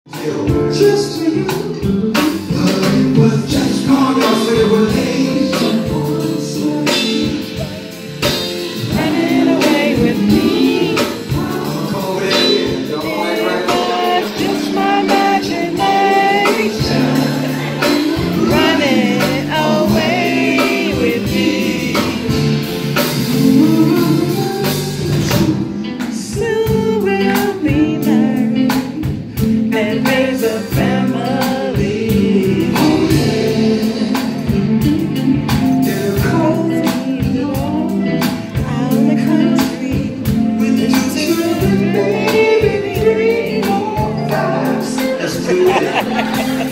Just to you, but it was just conversation. Running away with me. It was just my imagination. Running away with me. Soon we'll be married and raise a family. Oh yeah. Cozy home out in the country with the children, baby, 3 more times. Let's do it.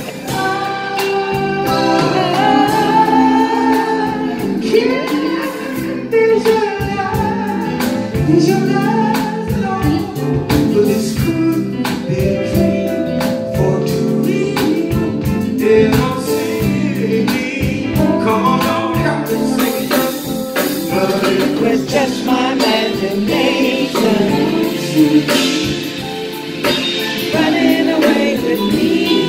Is your life long? But this could be a dream for 2 weeks. They don't see me. Come on, help me sing it. But it was just my imagination. Running away with me.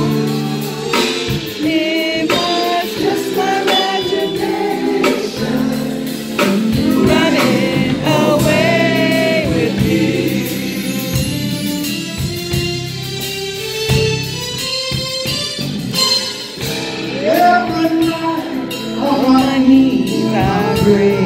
It was just my imagination. Running away with me. every night On my knees I pray.